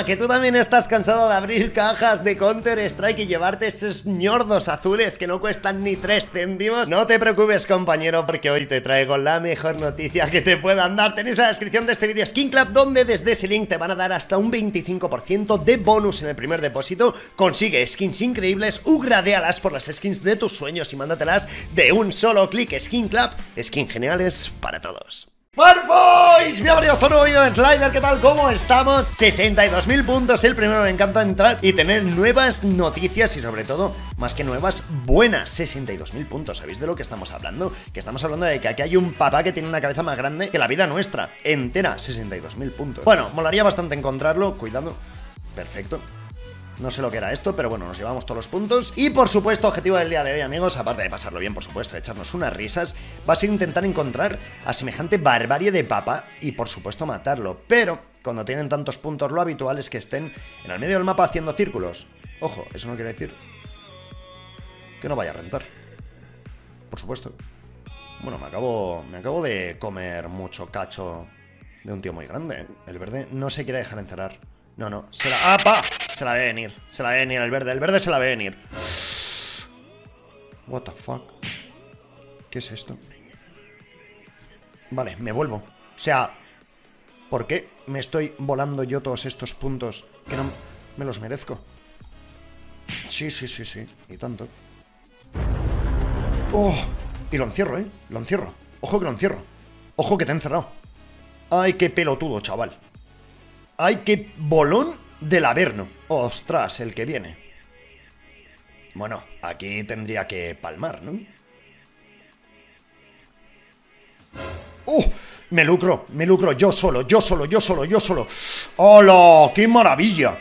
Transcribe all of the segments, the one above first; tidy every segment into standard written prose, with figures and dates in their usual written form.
¡Ah! Que tú también estás cansado de abrir cajas de Counter-Strike y llevarte esos ñordos azules que no cuestan ni 3 céntimos. No te preocupes, compañero, porque hoy te traigo la mejor noticia que te puedan dar. Tenéis en la descripción de este vídeo Skin Club, donde desde ese link te van a dar hasta un 25% de bonus en el primer depósito. Consigue skins increíbles, upgradealas por las skins de tus sueños y mándatelas de un solo clic. Skin Club, skins geniales para todos. ¡Farboys! Bienvenidos a un nuevo vídeo de Slider. ¿Qué tal? ¿Cómo estamos? 62.000 puntos. El primero, me encanta entrar y tener nuevas noticias y sobre todo, más que nuevas, buenas. 62.000 puntos. ¿Sabéis de lo que estamos hablando? Que estamos hablando de que aquí hay un papá que tiene una cabeza más grande que la vida nuestra. Entera. 62.000 puntos. Bueno, molaría bastante encontrarlo. Cuidado. Perfecto. No sé lo que era esto, pero bueno, nos llevamos todos los puntos. Y por supuesto, objetivo del día de hoy, amigos, aparte de pasarlo bien, por supuesto, de echarnos unas risas, va a ser intentar encontrar a semejante barbarie de papa y por supuesto matarlo. Pero cuando tienen tantos puntos, lo habitual es que estén en el medio del mapa haciendo círculos. Ojo, eso no quiere decir que no vaya a rentar. Por supuesto. Bueno, me acabo de comer mucho cacho de un tío muy grande, ¿eh? El verde no se quiere dejar encerrar. No, se la... ¡Apa! Se la ve venir, el verde se la ve venir. What the fuck. ¿Qué es esto? Vale, me vuelvo. O sea, ¿por qué me estoy volando yo todos estos puntos que no me los merezco? Sí, y tanto. ¡Oh! Y lo encierro, ¿eh? Lo encierro. Ojo que lo encierro. Ojo que te he encerrado. ¡Ay, qué pelotudo, chaval! ¡Ay, qué bolón del Averno! ¡Ostras, el que viene! Bueno, aquí tendría que palmar, ¿no? ¡Oh! Me lucro, yo solo. ¡Hola! ¡Qué maravilla!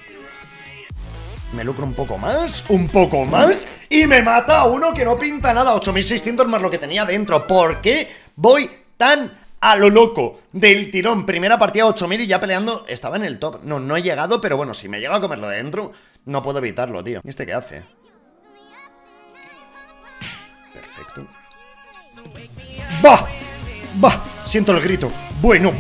Me lucro un poco más, y me mata a uno que no pinta nada. 8.600 más lo que tenía dentro. ¿Por qué voy tan a lo loco del tirón? Primera partida 8.000 y ya peleando. Estaba en el top. No he llegado, pero bueno, si me llega a comerlo de dentro, no puedo evitarlo, tío. ¿Y este qué hace? Perfecto. ¡Va! Siento el grito. Bueno.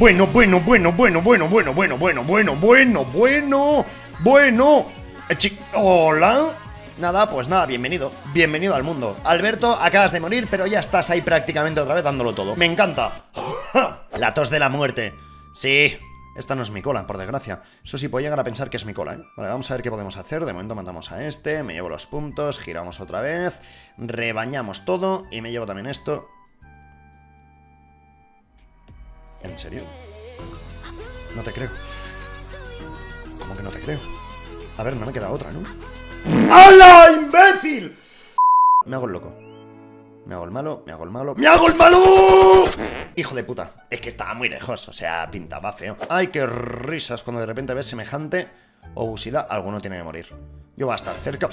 Hola. Nada, pues nada, bienvenido al mundo. Alberto, acabas de morir, pero ya estás ahí prácticamente otra vez dándolo todo. Me encanta. La tos de la muerte. Sí, esta no es mi cola, por desgracia. Eso sí, puedo llegar a pensar que es mi cola, ¿eh? Vale, vamos a ver qué podemos hacer. De momento matamos a este, me llevo los puntos, giramos otra vez, rebañamos todo y me llevo también esto. ¿En serio? No te creo. ¿Cómo que no te creo? A ver, no me queda otra, ¿no? ¡Hala, imbécil! Me hago el loco. Me hago el malo. ¡Hijo de puta! Es que estaba muy lejos, o sea, pintaba feo. ¡Ay, qué risas! Cuando de repente ves semejante obusidad, alguno tiene que morir. Yo voy a estar cerca.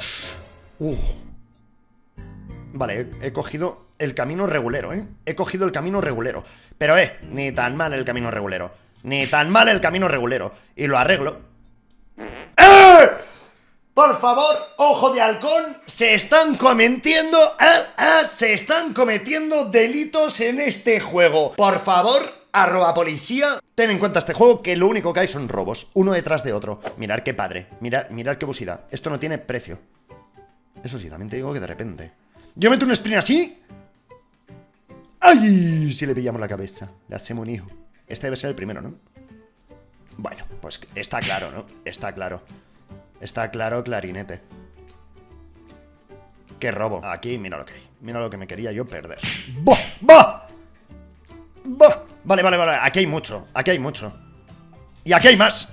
Vale, he cogido el camino regulero, ¿eh? Pero, ni tan mal el camino regulero. Y lo arreglo. Por favor, ojo de halcón, se están cometiendo delitos en este juego. Por favor, @policía, ten en cuenta este juego que lo único que hay son robos, uno detrás de otro. Mirad qué padre, mirad qué busidad. Esto no tiene precio. Eso sí, también te digo que de repente yo meto un sprint así. ¡Ay! Si le pillamos la cabeza, le hacemos un hijo. Este debe ser el primero, ¿no? Bueno, pues está claro, ¿no? Está claro, clarinete. ¡Qué robo! Aquí, mira lo que hay. Mira lo que me quería yo perder. ¡Va! Vale. Aquí hay mucho. Y aquí hay más.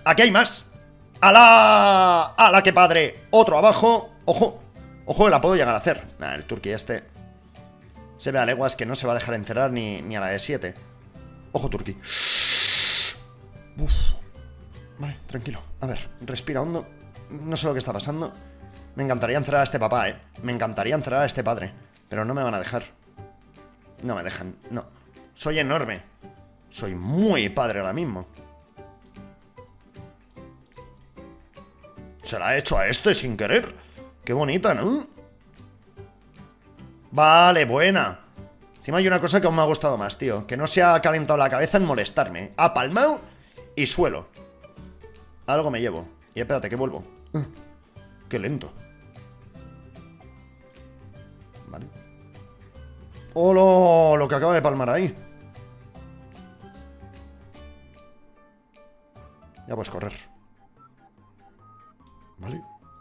¡Hala, qué padre! Otro abajo. Ojo, la puedo llegar a hacer. Nah, el turqui este se ve a leguas que no se va a dejar encerrar ni a la de 7. Ojo, turqui. Uf. Vale, tranquilo. A ver, respira hondo. No sé lo que está pasando. Me encantaría encerrar a este papá, ¿eh? Me encantaría encerrar a este padre. Pero no me van a dejar. No me dejan, no. Soy enorme. Soy muy padre ahora mismo. Se la ha hecho a este sin querer. Qué bonita, ¿no? Vale, buena. Encima hay una cosa que aún me ha gustado más, tío. Que no se ha calentado la cabeza en molestarme. Ha palmado y suelo. Algo me llevo. Y espérate, que vuelvo. Qué lento. Vale. ¡Hola! Lo que acaba de palmar ahí. Ya puedes correr. Vale.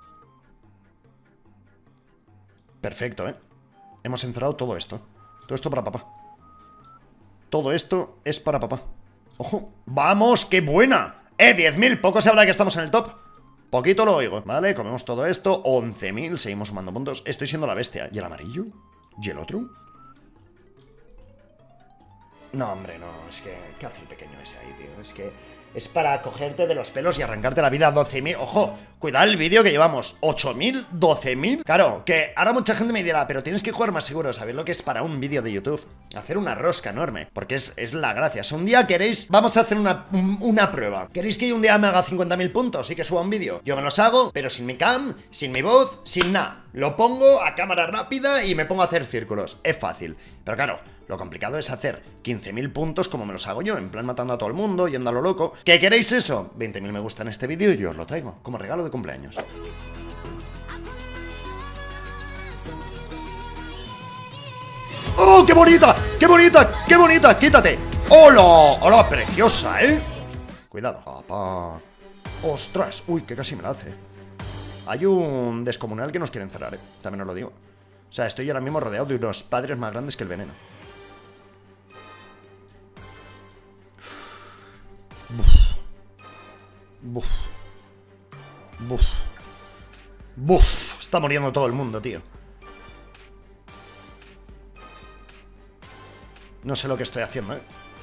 Perfecto, ¿eh? Hemos encerrado todo esto. Todo esto para papá. Todo esto es para papá. ¡Ojo! ¡Vamos! ¡Qué buena! 10.000. Poco se habla de que estamos en el top. Poquito lo oigo. Vale, comemos todo esto. 11.000. Seguimos sumando puntos. Estoy siendo la bestia. ¿Y el amarillo? ¿Y el otro? No, hombre, no. Es que... ¿Qué hace el pequeño ese ahí, tío? Es que... Es para cogerte de los pelos y arrancarte la vida a 12.000. Ojo, cuidado el vídeo que llevamos. 8.000, 12.000. Claro, que ahora mucha gente me dirá, pero tienes que jugar más seguro. ¿Sabéis lo que es para un vídeo de YouTube? Hacer una rosca enorme. Porque es la gracia. Si un día queréis, vamos a hacer una prueba. ¿Queréis que yo un día me haga 50.000 puntos y que suba un vídeo? Yo me los hago, pero sin mi cam, sin mi voz, sin nada. Lo pongo a cámara rápida y me pongo a hacer círculos. Es fácil. Pero claro, lo complicado es hacer 15.000 puntos como me los hago yo, en plan matando a todo el mundo, yendo a lo loco. ¿Qué queréis eso? 20.000 me gusta en este vídeo y yo os lo traigo como regalo de cumpleaños. ¡Oh, qué bonita! ¡Qué bonita! ¡Qué bonita! ¡Quítate! ¡Hola! ¡Hola, preciosa, eh! Cuidado. Papá. ¡Ostras! Uy, que casi me la hace. Hay un descomunal que nos quiere encerrar, también os lo digo. O sea, estoy ahora mismo rodeado de unos padres más grandes que el veneno. Buf. Buf. Buf. Buf. Está muriendo todo el mundo, tío. No sé lo que estoy haciendo,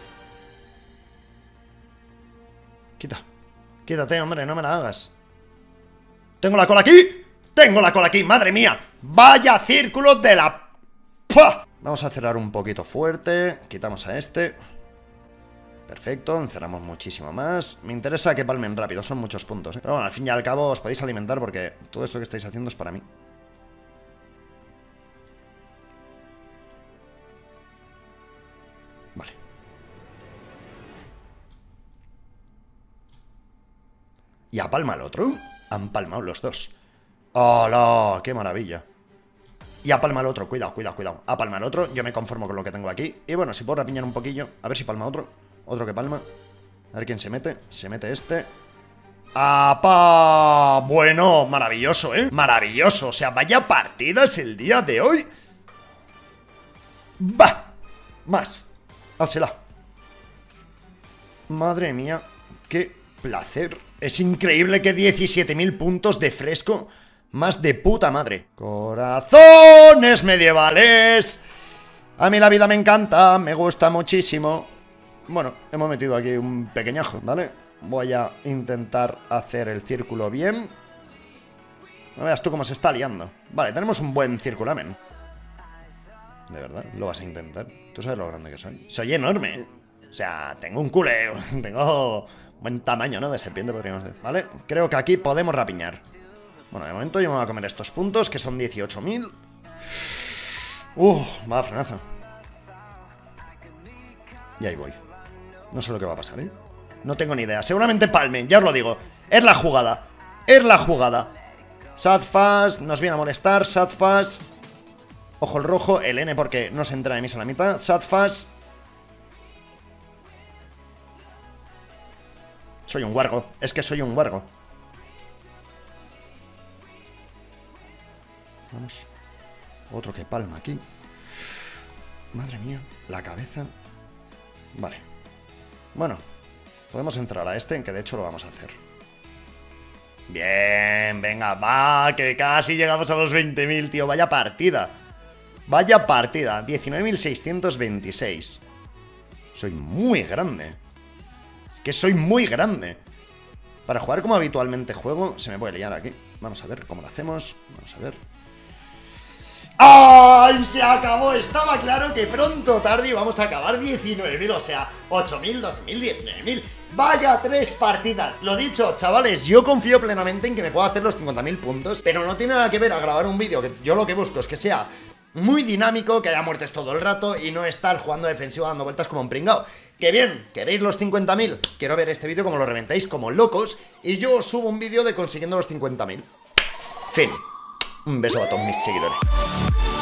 Quita. Quítate, hombre, no me la hagas. ¡Tengo la cola aquí! ¡Tengo la cola aquí! ¡Madre mía! ¡Vaya círculo de la... ¡Pah! Vamos a cerrar un poquito fuerte. Quitamos a este. Perfecto, encerramos muchísimo más. Me interesa que palmen rápido, son muchos puntos, Pero bueno, al fin y al cabo os podéis alimentar porque todo esto que estáis haciendo es para mí. Vale. ¿Y ha palmado el otro? Han palmado los dos. ¡Hola! ¡Qué maravilla! Y a palma el otro, cuidado, cuidado, cuidado. A palma el otro, yo me conformo con lo que tengo aquí. Y bueno, si puedo rapiñar un poquillo, a ver si palma otro. Otro que palma. A ver quién se mete. Se mete este. ¡Apa! Bueno, maravilloso, Maravilloso, o sea, vaya partidas el día de hoy. ¡Bah! Más. Házela. Madre mía, qué placer. Es increíble que 17.000 puntos de fresco. Más de puta madre. Corazones medievales. A mí la vida me encanta, me gusta muchísimo. Bueno, hemos metido aquí un pequeñajo, ¿vale? Voy a intentar hacer el círculo bien. No veas tú cómo se está liando. Vale, tenemos un buen circulamen. De verdad, lo vas a intentar. Tú sabes lo grande que soy. Soy enorme, O sea, tengo un culeo. Tengo buen tamaño, ¿no? De serpiente, podríamos decir. ¿Vale? Creo que aquí podemos rapiñar. Bueno, de momento yo me voy a comer estos puntos, que son 18.000. Va frenazo. Y ahí voy. No sé lo que va a pasar, No tengo ni idea. Seguramente palmen, ya os lo digo. Es la jugada. Es la jugada. Sadfast nos viene a molestar. Sadfast. Ojo el rojo. El N porque no se entra de misa a la mitad. Sadfast. Soy un huargo. Es que soy un huargo. Vamos. Otro que palma aquí. Madre mía. La cabeza. Vale. Bueno. Podemos entrar a este, en que de hecho lo vamos a hacer. Bien, venga, va, que casi llegamos a los 20.000, tío. Vaya partida. Vaya partida. 19.626. Soy muy grande. Que soy muy grande. Para jugar como habitualmente juego, se me puede liar aquí. Vamos a ver cómo lo hacemos. Vamos a ver. ¡Ay! Se acabó. Estaba claro que pronto o tarde íbamos a acabar 19.000. O sea, 8.000, 12.000, 19.000. Vaya 3 partidas. Lo dicho, chavales, yo confío plenamente en que me pueda hacer los 50.000 puntos. Pero no tiene nada que ver a grabar un vídeo. Que yo lo que busco es que sea muy dinámico, que haya muertes todo el rato y no estar jugando defensivo dando vueltas como un pringao. Que bien, ¿queréis los 50.000? Quiero ver este vídeo como lo reventáis como locos y yo os subo un vídeo de consiguiendo los 50.000. Fin. Un beso a todos mis seguidores.